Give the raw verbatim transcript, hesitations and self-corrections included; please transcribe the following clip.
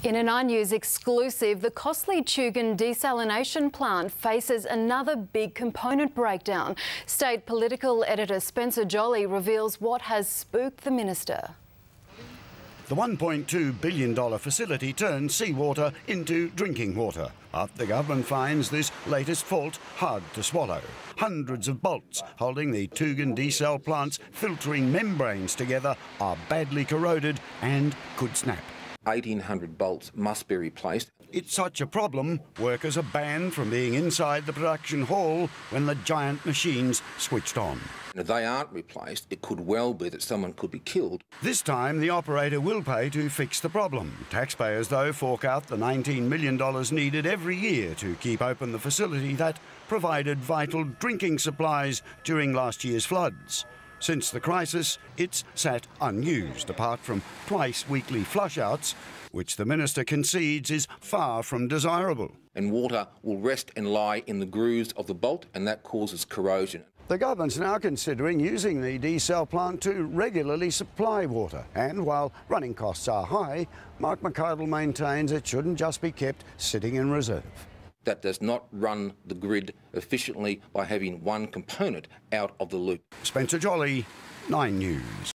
In a Nine News exclusive, the costly Tugun desalination plant faces another big component breakdown. State political editor Spencer Joly reveals what has spooked the minister. The one point two billion dollars facility turns seawater into drinking water, but the government finds this latest fault hard to swallow. Hundreds of bolts holding the Tugun desal plant's filtering membranes together are badly corroded and could snap. eighteen hundred bolts must be replaced. It's such a problem, workers are banned from being inside the production hall when the giant machines switched on. And if they aren't replaced, it could well be that someone could be killed. This time, the operator will pay to fix the problem. Taxpayers, though, fork out the nineteen million dollars needed every year to keep open the facility that provided vital drinking supplies during last year's floods. Since the crisis, it's sat unused, apart from twice weekly flush-outs, which the minister concedes is far from desirable. And water will rest and lie in the grooves of the bolt, and that causes corrosion. The government's now considering using the desal plant to regularly supply water. And while running costs are high, Mark McArdle maintains it shouldn't just be kept sitting in reserve. That does not run the grid efficiently by having one component out of the loop. Spencer Joly, Nine News.